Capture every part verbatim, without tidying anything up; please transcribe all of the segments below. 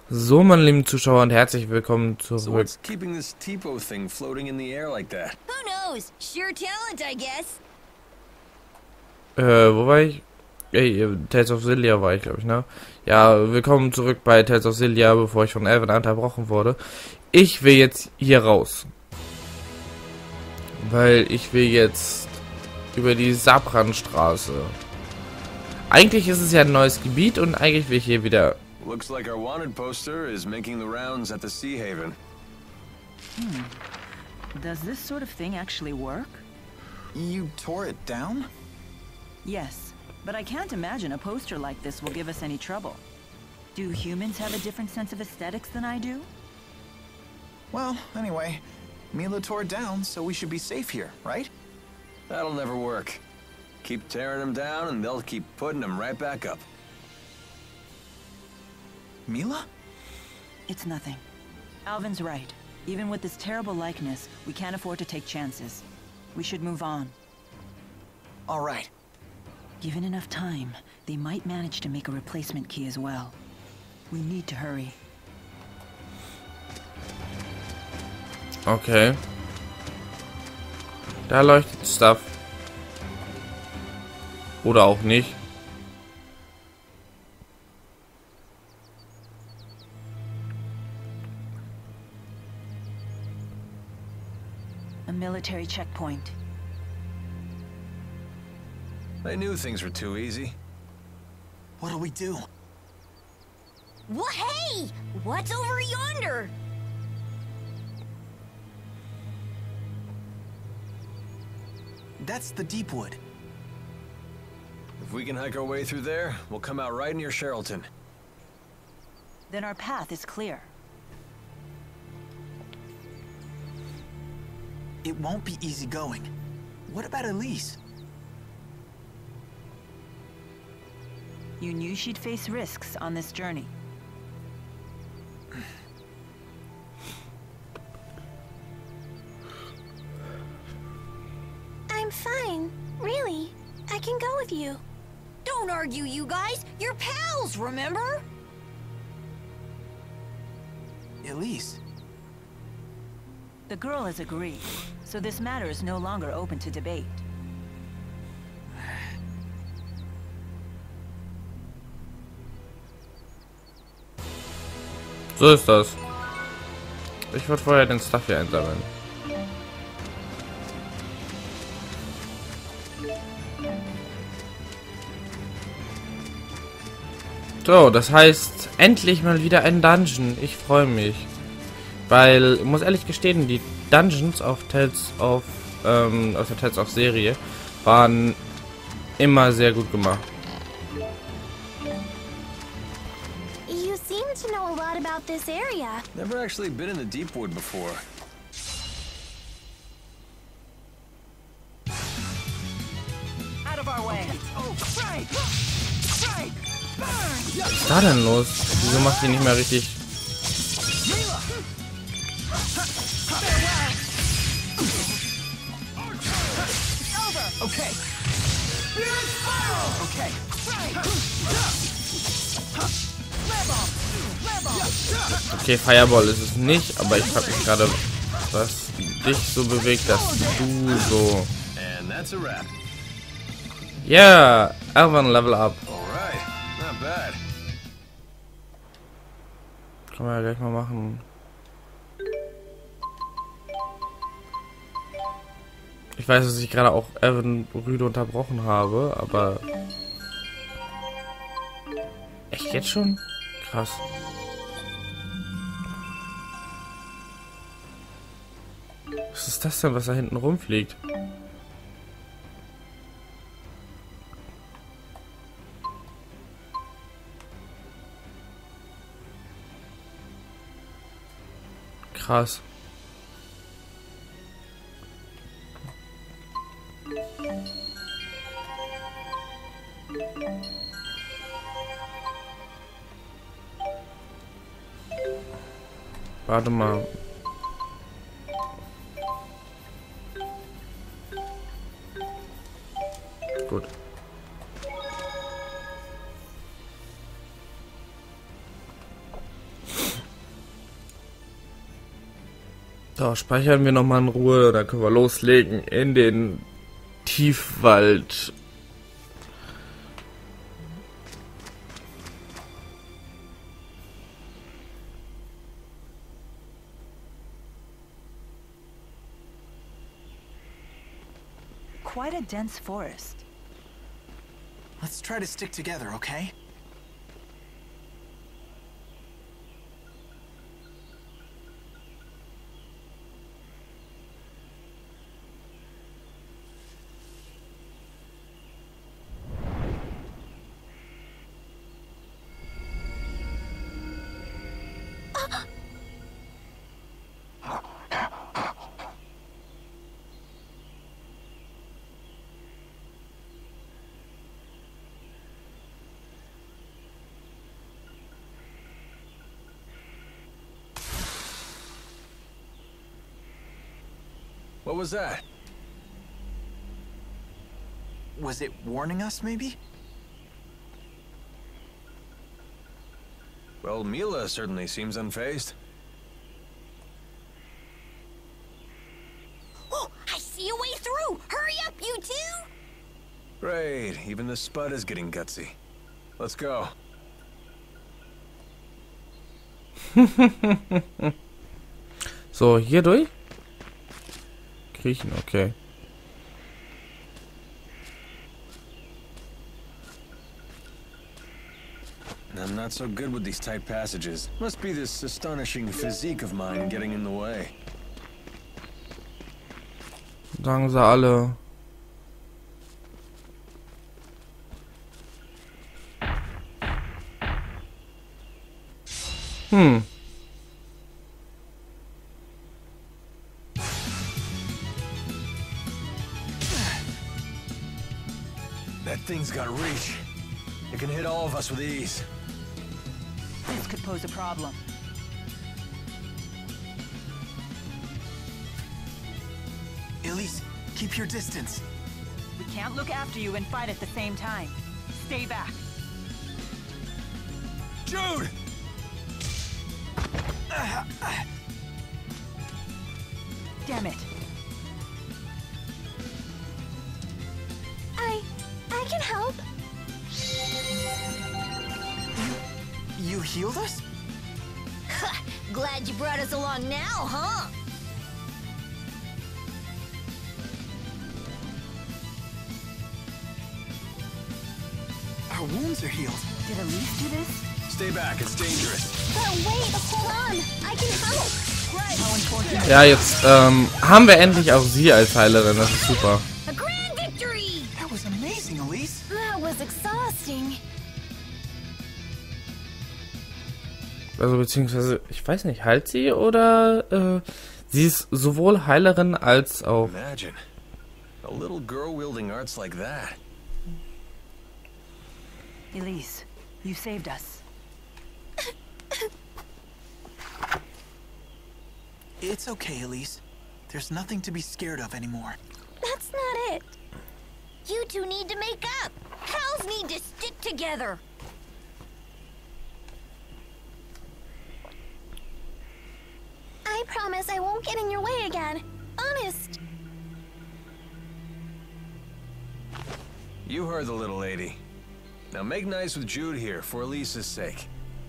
So, meine lieben Zuschauer, und herzlich willkommen zurück. So what's keeping this Tipo thing floating in the air like that? Who knows? Sheer talent, I guess. Äh, wo war ich? Ey, Tales of Xillia war ich, glaube ich, ne? Ja, willkommen zurück bei Tales of Xillia, bevor ich von Elvin unterbrochen wurde. Ich will jetzt hier raus. Weil ich will jetzt über die Sabran-Straße. Eigentlich ist es ja ein neues Gebiet und eigentlich will ich hier wieder... Looks like our wanted poster is making the rounds at the Sea Haven. Hmm. Does this sort of thing actually work? You tore it down? Yes, but I can't imagine a poster like this will give us any trouble. Do humans have a different sense of aesthetics than I do? Well, anyway, Mila tore it down, so we should be safe here, right? That'll never work. Keep tearing them down and they'll keep putting them right back up. Mila? It's nothing. Alvin's right. Even with this terrible likeness, we can't afford to take chances. We should move on. All right. Given enough time, they might manage to make a replacement key as well. We need to hurry. Okay. Da leuchtet Stuff. Oder auch nicht. A military checkpoint. I knew things were too easy. What'll we do? What? Hey! What's over yonder? That's the Deepwood. If we can hike our way through there, we'll come out right near Sherrilton. Then our path is clear. It won't be easy going. What about Elise? You knew she'd face risks on this journey. I'm fine. Really. I can go with you. Don't argue, you guys. You're pals, remember? Elise? The girl has agreed, so this matter is no longer open to debate. So ist das. Ich würde vorher den Stuff hier einsammeln. So, das heißt, endlich mal wieder ein Dungeon. Ich freue mich. Weil, ich muss ehrlich gestehen, die Dungeons auf Tales of, ähm, aus der Tales of Serie waren immer sehr gut gemacht. You seem to know a lot about this area. Never actually been in the Deepwood before. Out of our way. Oh, right. Right. Burn. Was ist da denn los? Wieso macht die nicht mehr richtig? Okay. Okay. Okay, Fireball ist es nicht, aber ich frage mich gerade, was dich so bewegt, dass du so... And that's a wrap. Yeah, Elvin Level Up. Alright, not bad. Kann man ja gleich mal machen. Ich weiß, dass ich gerade auch Evan rüde unterbrochen habe, aber... Echt jetzt schon? Krass. Was ist das denn, was da hinten rumfliegt? Krass. Warte mal. Gut. So, speichern wir nochmal in Ruhe, dann können wir loslegen in den Tiefwald. Quite a dense forest. Let's try to stick together, okay? What was that? Was it warning us, maybe? Well, Mila certainly seems unfazed. Oh, I see a way through! Hurry up, you two! Great, even the Spud is getting gutsy. Let's go. So, hier durch? Kriechen, okay. I'm not so good with these tight passages. Must be this astonishing physique of mine getting in the way. Sagen sie alle. Hm. That thing's got reach. It can hit all of us with ease. This could pose a problem. Elise, keep your distance. We can't look after you and fight at the same time. Stay back. Jude! Damn it. I... I can help. You... you healed us? Glad you brought us along now, huh? Our wounds are healed. Did Elise do this? Stay back, it's dangerous. But wait, hold on. I can help. How unfortunate. Ja, jetzt ähm, haben wir endlich auch sie als Heilerin. Das ist super. A grand victory! That was amazing, Elise. That was exhausting. Also beziehungsweise, ich weiß nicht, heilt sie oder äh, sie ist sowohl Heilerin als auch... Imagine. A little girl wielding arts like that. Elise, you saved us. It's okay, Elise. There's nothing to be scared of anymore. That's not it. You two need to make up. Pals need to stick together. I promise I won't get in your way again. Honest. You heard the little lady. Now make nice with Jude here, for Elise's sake.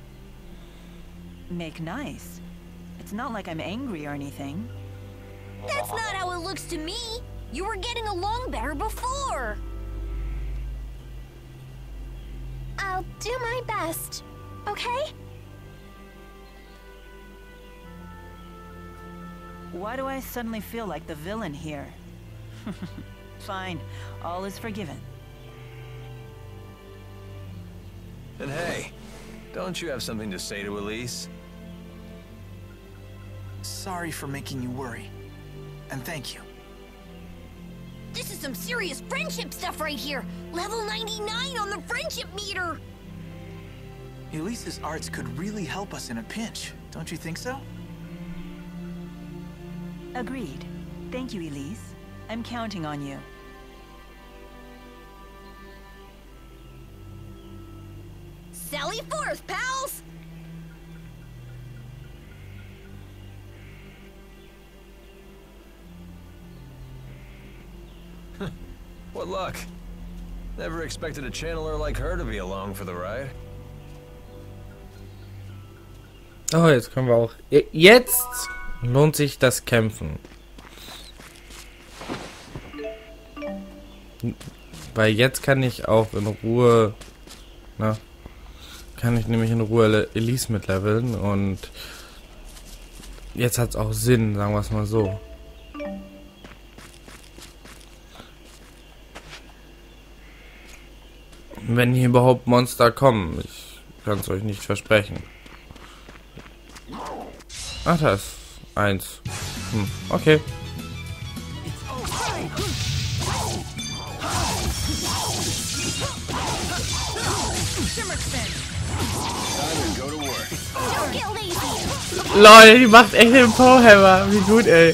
Make nice. It's not like I'm angry or anything. That's not how it looks to me. You were getting along better before. I'll do my best. Okay? Why do I suddenly feel like the villain here? Fine, all is forgiven. And hey, don't you have something to say to Elise? Sorry for making you worry. And thank you. This is some serious friendship stuff right here. Level ninety-nine on the friendship meter. Elise's arts could really help us in a pinch. Don't you think so? Agreed. Thank you, Elise. I'm counting on you. Sally forth, pals! What luck. Never expected a channeler like her to be along for the ride. Oh, jetzt können wir auch... Jetzt lohnt sich das Kämpfen. Weil jetzt kann ich auch in Ruhe... Na, kann ich nämlich in Ruhe Elise mitleveln und... Jetzt hat es auch Sinn, sagen wir es mal so. Wenn hier überhaupt Monster kommen. Ich kann es euch nicht versprechen. Ach, da ist eins. Hm, okay. Lol, die macht echt den Powerhammer. Wie gut, ey.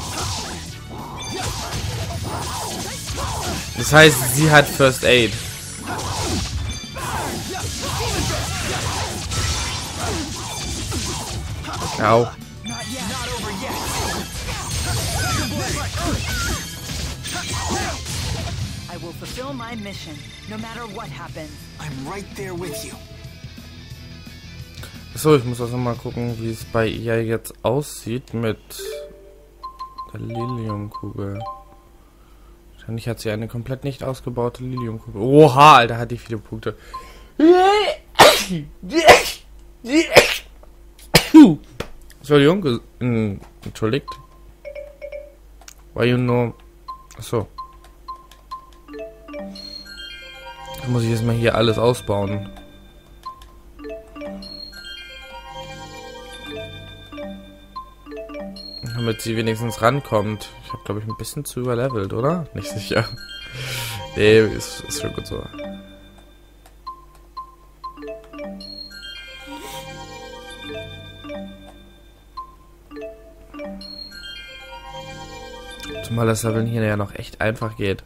Das heißt, sie hat First Aid. Au. I will fulfill my mission, no matter what happens. I'm right there with you. So, ich muss also mal gucken, wie es bei ihr jetzt aussieht mit der Liliumkugel. Wahrscheinlich hat sie eine komplett nicht ausgebaute Liliumkugel. Oha, Alter, hat die viele Punkte. Entschuldigung, äh, entschuldigt. Why you know... Achso. Da muss ich jetzt mal hier alles ausbauen. Damit sie wenigstens rankommt. Ich habe, glaube ich, ein bisschen zu überlevelt, oder? Nicht sicher. Nee, ist, ist schon gut so. Zumal das Leveln hier ja noch echt einfach geht.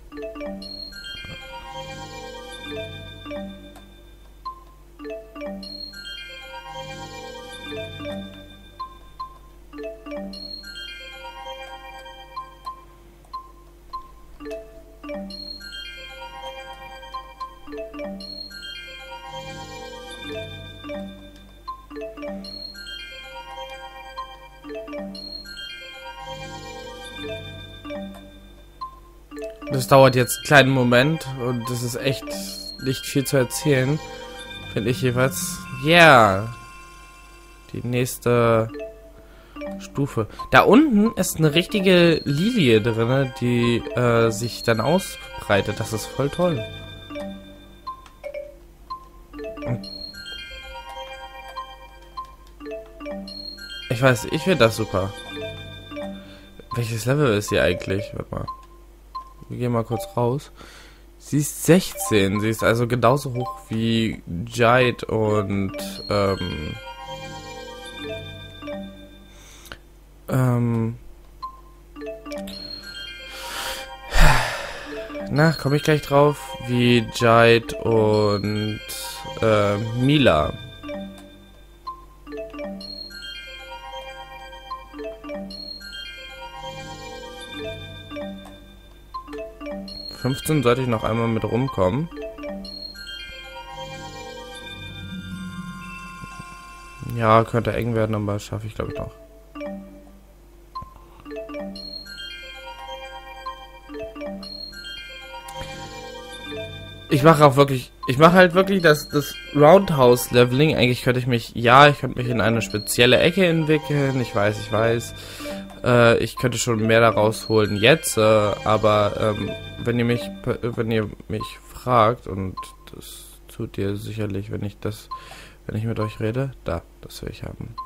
Das dauert jetzt einen kleinen Moment und das ist echt nicht viel zu erzählen, finde ich jeweils. Ja, yeah. Die nächste Stufe. Da unten ist eine richtige Lilie drin, die äh, sich dann ausbreitet. Das ist voll toll. Und ich weiß, ich finde das super. Welches Level ist sie eigentlich? Warte mal. Wir gehen mal kurz raus. Sie ist sechzehn. Sie ist also genauso hoch wie Jade und ähm, ähm, na, komme ich gleich drauf, wie Jade und äh, Mila. fünfzehn sollte ich noch einmal mit rumkommen. Ja, könnte eng werden, aber schaffe ich, glaube ich, noch. Ich mache auch wirklich, ich mache halt wirklich das, das Roundhouse-Leveling. Eigentlich könnte ich mich, ja, ich könnte mich in eine spezielle Ecke entwickeln. Ich weiß, ich weiß. Äh, ich könnte schon mehr daraus holen jetzt, äh, aber ähm, wenn ihr mich, wenn ihr mich fragt, und das tut ihr sicherlich, wenn ich das, wenn ich mit euch rede, da, das will ich haben.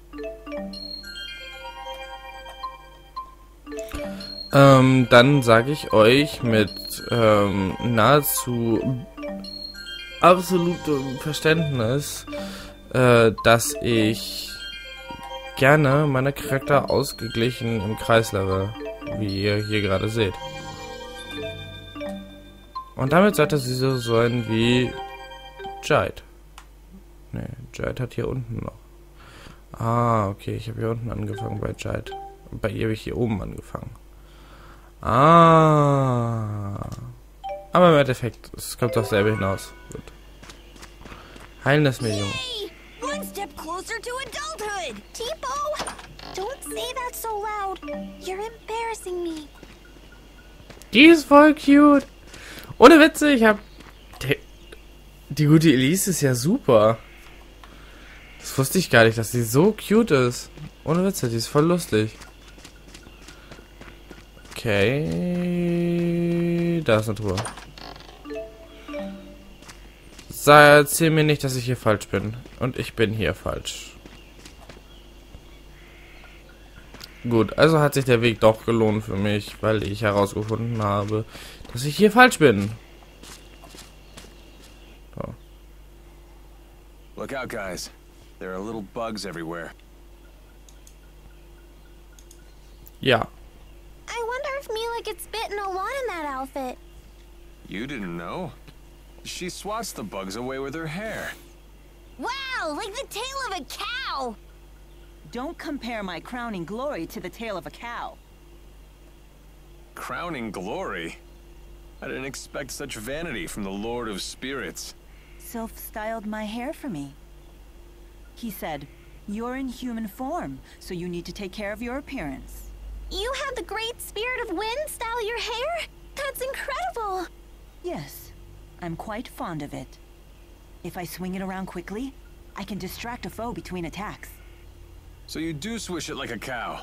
Ähm, dann sage ich euch mit ähm, nahezu absolutem Verständnis, äh, dass ich gerne meine Charakter ausgeglichen im Kreis level, wie ihr hier gerade seht. Und damit sollte sie so sein wie Jade. Ne, Jade hat hier unten noch. Ah, okay, ich habe hier unten angefangen bei Jade. Bei ihr habe ich hier oben angefangen. Ah. Aber im Endeffekt, es kommt doch selber hinaus. Gut. Heilen das Medium. Yay! One step closer to adulthood! Tipo! Don't say that so loud. You're embarrassing me. Die ist voll cute. Ohne Witze, ich hab... Die, die gute Elise ist ja super. Das wusste ich gar nicht, dass sie so cute ist. Ohne Witze, die ist voll lustig. Okay. Da ist eine Truhe. Sei, erzähl mir nicht, dass ich hier falsch bin. Und ich bin hier falsch. Gut, also hat sich der Weg doch gelohnt für mich, weil ich herausgefunden habe, dass ich hier falsch bin. So. Look out, guys. There are little bugs everywhere. Ja. I wonder if Mila gets bitten a lot in that outfit. You didn't know? She swats the bugs away with her hair. Wow, like the tail of a cow! Don't compare my crowning glory to the tail of a cow. Crowning glory? I didn't expect such vanity from the Lord of Spirits. Sylph styled my hair for me. He said, "You're in human form, so you need to take care of your appearance." You had the great spirit of wind style your hair? That's incredible! Yes, I'm quite fond of it. If I swing it around quickly, I can distract a foe between attacks. So you do swish it like a cow.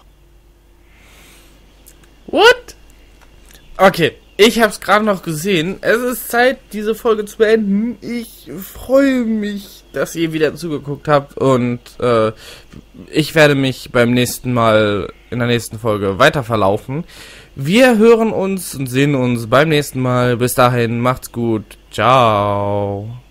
What? Okay, ich hab's gerade noch gesehen. Es ist Zeit, diese Folge zu beenden. Ich freue mich, dass ihr wieder zugeguckt habt. Und äh, ich werde mich beim nächsten Mal, in der nächsten Folge, weiter verlaufen. Wir hören uns und sehen uns beim nächsten Mal. Bis dahin, macht's gut. Ciao.